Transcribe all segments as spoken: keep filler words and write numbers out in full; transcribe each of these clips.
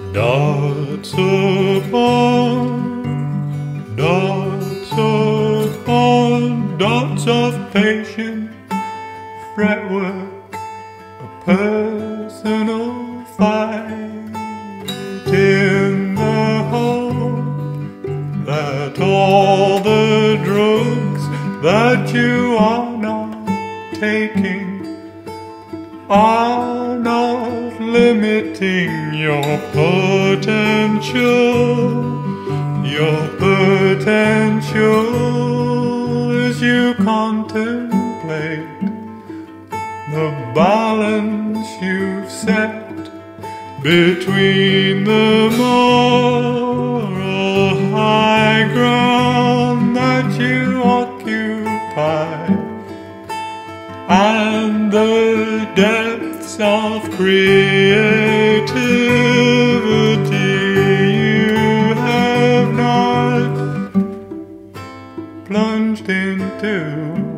Dots upon dots upon dots of patient fretwork, a personal fight in the hope that all the drugs that you are not taking are not limiting your potential, your potential as you contemplate the balance you've set between the moral high ground that you occupy and the depths of creativity you have not plunged into.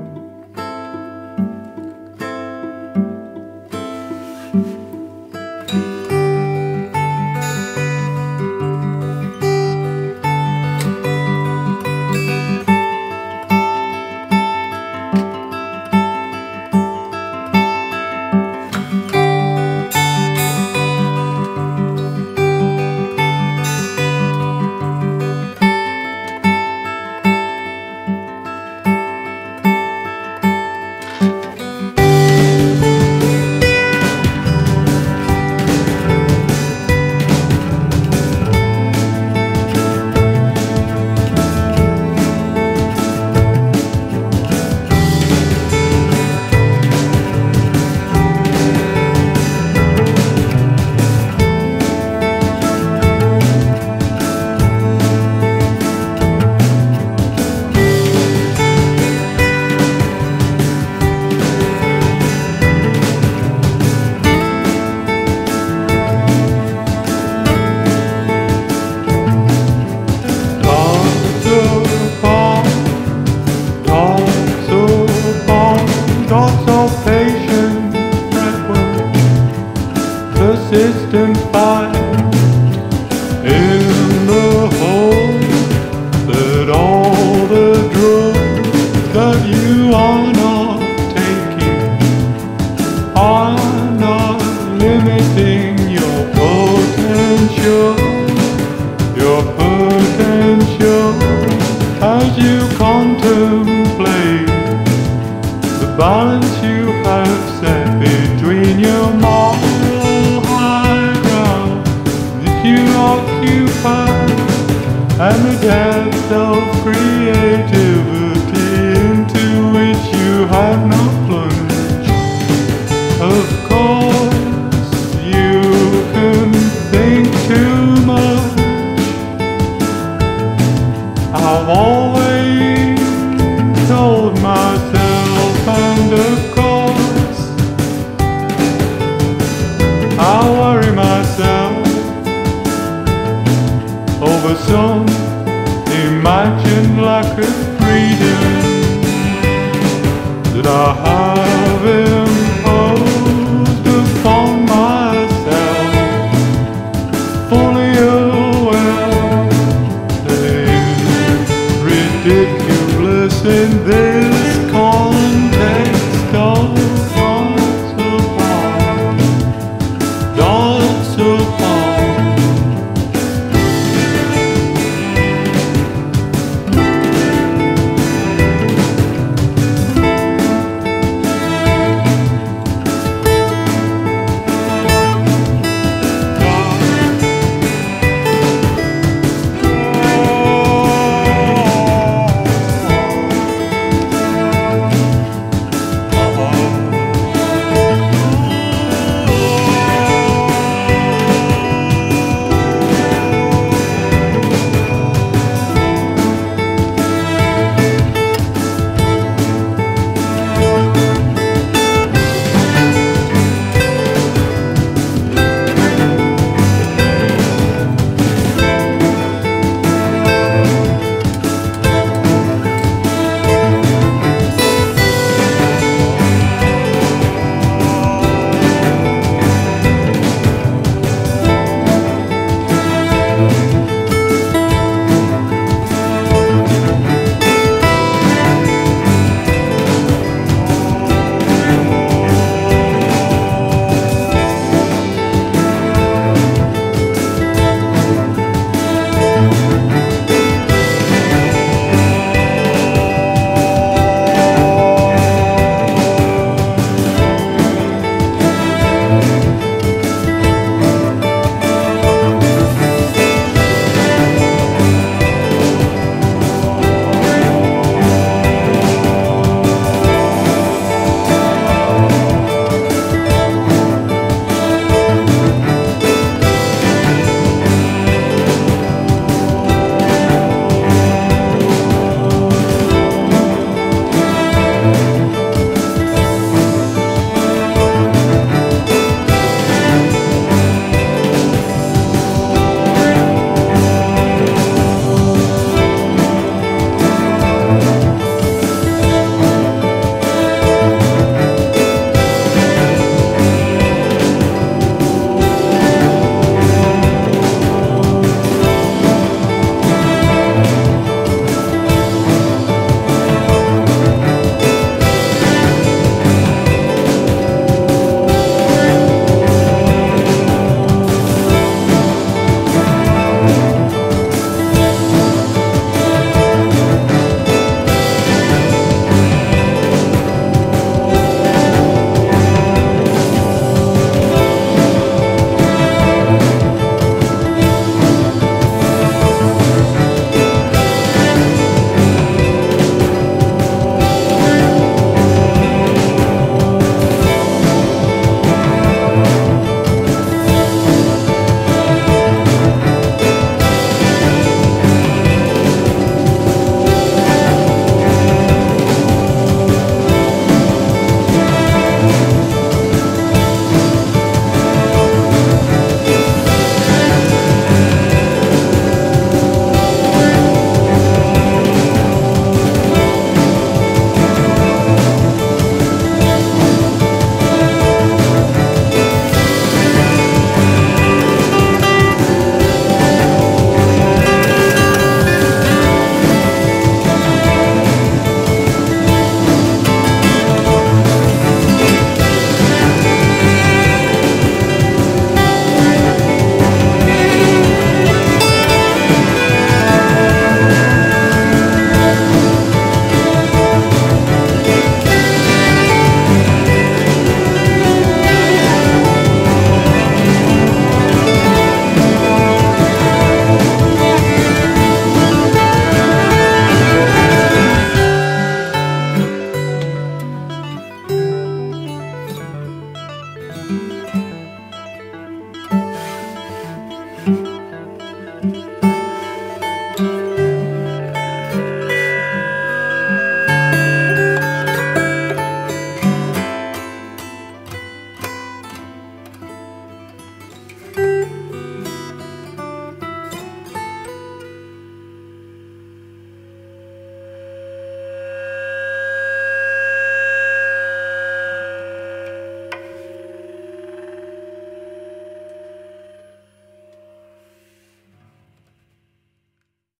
Persistent fight in the hope that all the drugs that you are not taking are not limiting your potential, your potential as you contemplate the balance you have set between your mind and the depth of creativity into which you have not plunged. Of course, you can think too much. I've always told myself, and of course, I worry myself over so